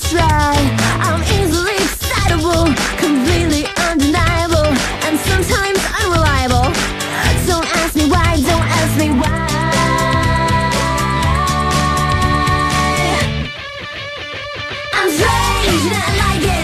try. I'm easily excitable, completely undeniable, and sometimes unreliable. Don't ask me why, don't ask me why. I'm strange and I like it.